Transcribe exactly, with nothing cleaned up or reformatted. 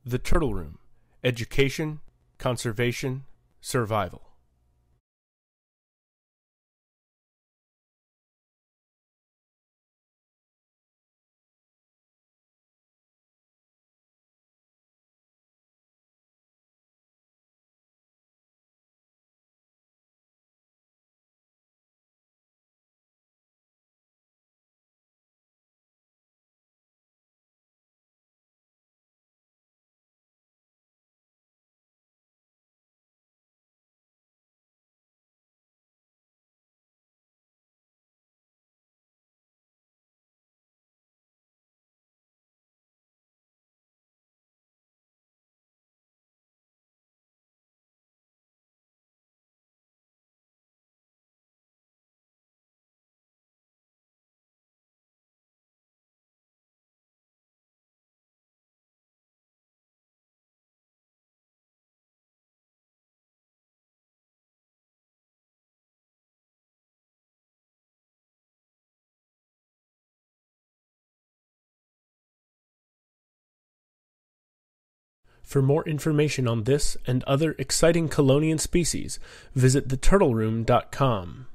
The Turtle Room: Education, Conservation, Survival. For more information on this and other exciting Chelonian species, visit the turtle room dot com.